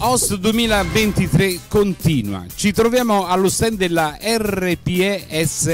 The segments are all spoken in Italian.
Host 2023 continua. Ci troviamo allo stand della RPE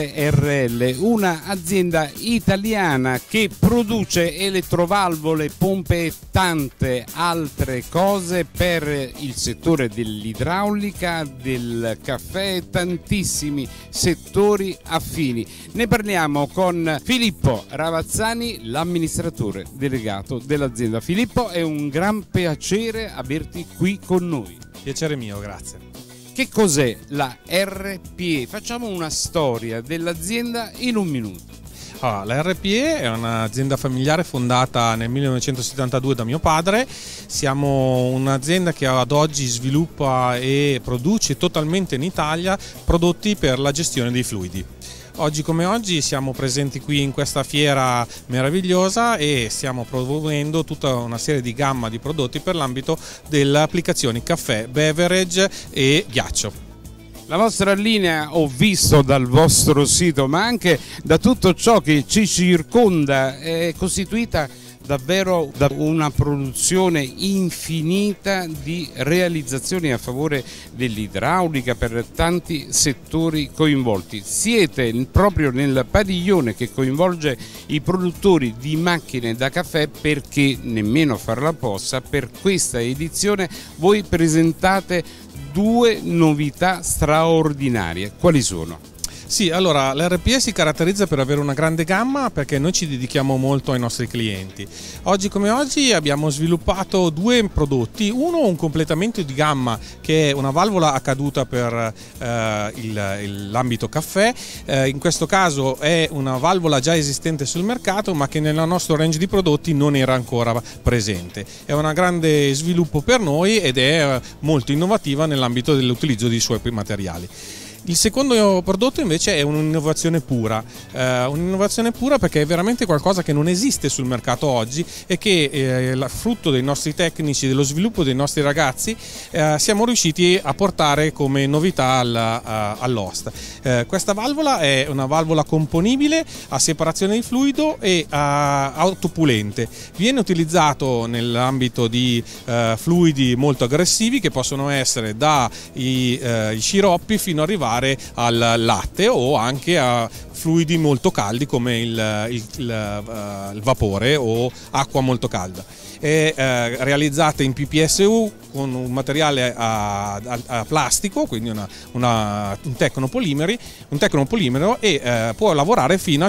SRL, una azienda italiana che produce elettrovalvole, pompe e tante altre cose per il settore dell'idraulica, del caffè e tantissimi settori affini. Ne parliamo con Filippo Ravazzani, l'amministratore delegato dell'azienda. Filippo, è un gran piacere averti qui con noi. Piacere mio, grazie. Che cos'è la RPE? Facciamo una storia dell'azienda in un minuto. Allora, la RPE è un'azienda familiare fondata nel 1972 da mio padre. Siamo un'azienda che ad oggi sviluppa e produce totalmente in Italia prodotti per la gestione dei fluidi. Oggi come oggi siamo presenti qui in questa fiera meravigliosa e stiamo promuovendo tutta una serie di gamma di prodotti per l'ambito delle applicazioni caffè, beverage e ghiaccio. La vostra linea, ho visto dal vostro sito, ma anche da tutto ciò che ci circonda, è costituita davvero da una produzione infinita di realizzazioni a favore dell'idraulica per tanti settori coinvolti. Siete proprio nel padiglione che coinvolge i produttori di macchine da caffè, perché nemmeno a farla apposta per questa edizione voi presentate due novità straordinarie. Quali sono? Sì, allora l'RPE si caratterizza per avere una grande gamma perché noi ci dedichiamo molto ai nostri clienti. Oggi come oggi abbiamo sviluppato due prodotti, uno un completamento di gamma che è una valvola a caduta per l'ambito caffè, in questo caso è una valvola già esistente sul mercato ma che nel nostro range di prodotti non era ancora presente. È un grande sviluppo per noi ed è molto innovativa nell'ambito dell'utilizzo dei suoi materiali. Il secondo prodotto invece è un'innovazione pura perché è veramente qualcosa che non esiste sul mercato oggi e che frutto dei nostri tecnici, dello sviluppo dei nostri ragazzi, siamo riusciti a portare come novità all'host. Questa valvola è una valvola componibile a separazione di fluido e autopulente. Viene utilizzato nell'ambito di fluidi molto aggressivi che possono essere dai sciroppi fino ad arrivare al latte o anche a fluidi molto caldi come il vapore o acqua molto calda. È realizzata in PPSU con un materiale a plastico, quindi un tecnopolimero e può lavorare fino a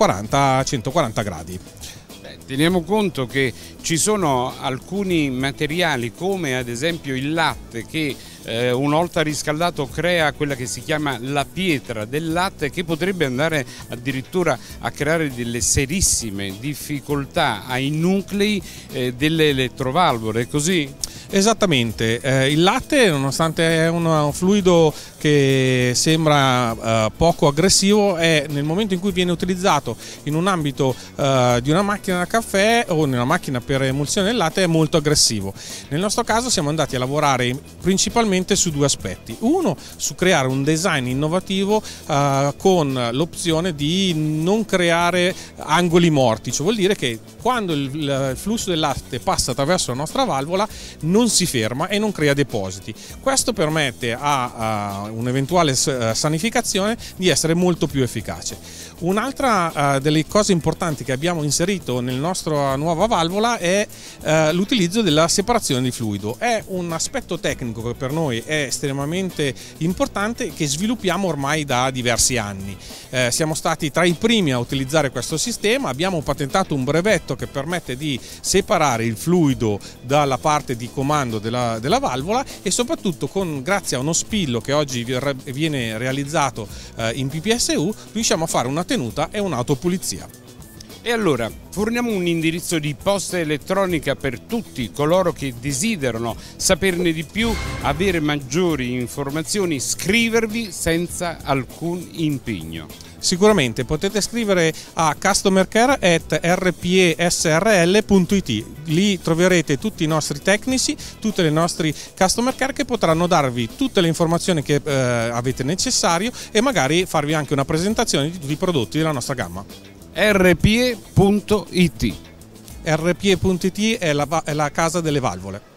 140 gradi. Teniamo conto che ci sono alcuni materiali come ad esempio il latte che una volta riscaldato crea quella che si chiama la pietra del latte, che potrebbe andare addirittura a creare delle serissime difficoltà ai nuclei delle elettrovalvole, è così? Esattamente, il latte, nonostante è un fluido che sembra poco aggressivo, nel momento in cui viene utilizzato in un ambito di una macchina da caffè o in una macchina per emulsione del latte è molto aggressivo. Nel nostro caso siamo andati a lavorare principalmente su due aspetti. Uno, su creare un design innovativo con l'opzione di non creare angoli morti, cioè vuol dire che quando il flusso del latte passa attraverso la nostra valvola non si ferma e non crea depositi. Questo permette a un'eventuale sanificazione di essere molto più efficace. Un'altra delle cose importanti che abbiamo inserito nella nostra nuova valvola è l'utilizzo della separazione di fluido. È un aspetto tecnico che per noi è estremamente importante, che sviluppiamo ormai da diversi anni. Siamo stati tra i primi a utilizzare questo sistema, abbiamo patentato un brevetto che permette di separare il fluido dalla parte di comando della valvola e soprattutto grazie a uno spillo che oggi viene realizzato in PPSU riusciamo a fare una tenuta e un'autopulizia. E allora forniamo un indirizzo di posta elettronica per tutti coloro che desiderano saperne di più, avere maggiori informazioni, scrivervi senza alcun impegno. Sicuramente potete scrivere a customercare@rpesrl.it, lì troverete tutti i nostri tecnici, tutte le nostre customer care che potranno darvi tutte le informazioni che avete necessario e magari farvi anche una presentazione di tutti i prodotti della nostra gamma. rpe.it rpe.it è la casa delle valvole.